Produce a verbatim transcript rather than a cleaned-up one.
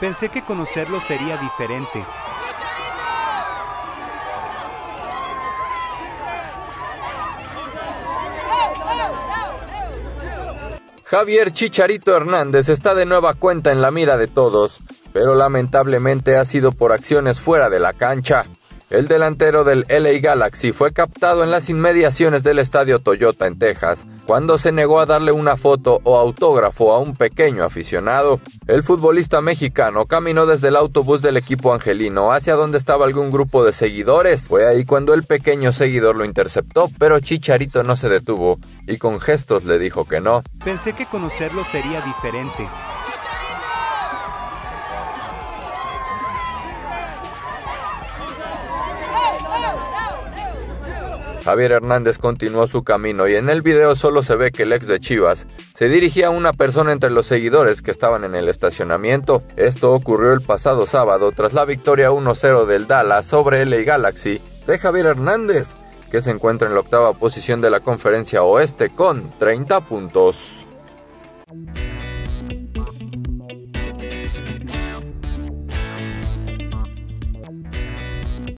Pensé que conocerlo sería diferente. Javier Chicharito Hernández está de nueva cuenta en la mira de todos, pero lamentablemente ha sido por acciones fuera de la cancha. El delantero del L A Galaxy fue captado en las inmediaciones del estadio Toyota en Texas, cuando se negó a darle una foto o autógrafo a un pequeño aficionado. El futbolista mexicano caminó desde el autobús del equipo angelino hacia donde estaba algún grupo de seguidores. Fue ahí cuando el pequeño seguidor lo interceptó, pero Chicharito no se detuvo y con gestos le dijo que no. Pensé que conocerlo sería diferente. Javier Hernández continuó su camino y en el video solo se ve que el ex de Chivas se dirigía a una persona entre los seguidores que estaban en el estacionamiento. Esto ocurrió el pasado sábado tras la victoria uno cero del Dallas sobre L A Galaxy de Javier Hernández, que se encuentra en la octava posición de la Conferencia Oeste con treinta puntos.